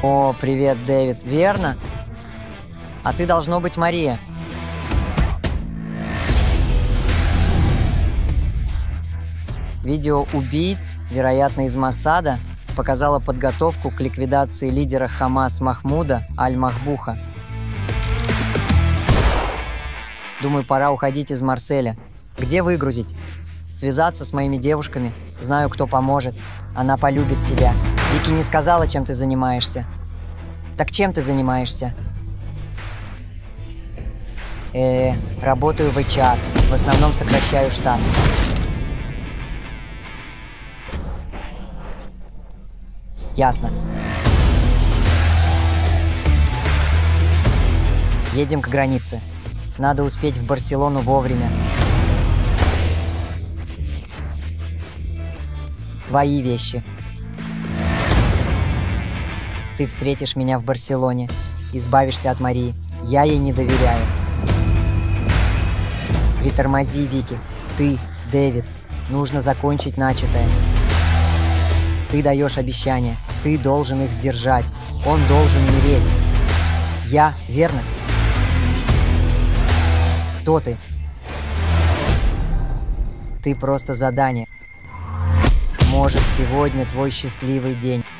О, привет, Дэвид, верно? А ты должно быть Мария. Видео убийц, вероятно, из Моссада, показало подготовку к ликвидации лидера Хамас Махмуда Аль-Махбуха. Думаю, пора уходить из Марселя. Где выгрузить? Связаться с моими девушками. Знаю, кто поможет. Она полюбит тебя. Вики не сказала, чем ты занимаешься. Так чем ты занимаешься? Работаю в HR. В основном сокращаю штат. Ясно. Едем к границе. Надо успеть в Барселону вовремя. Твои вещи. Ты встретишь меня в Барселоне. Избавишься от Марии. Я ей не доверяю. Притормози, Вики. Ты, Дэвид. Нужно закончить начатое. Ты даешь обещания. Ты должен их сдержать. Он должен умереть. Я, верно? Кто ты? Ты просто задание. Может, сегодня твой счастливый день.